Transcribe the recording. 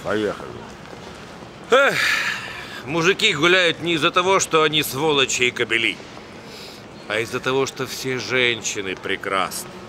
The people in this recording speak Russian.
Поехали. Эх, мужики гуляют не из-за того, что они сволочи и кобели, а из-за того, что все женщины прекрасны.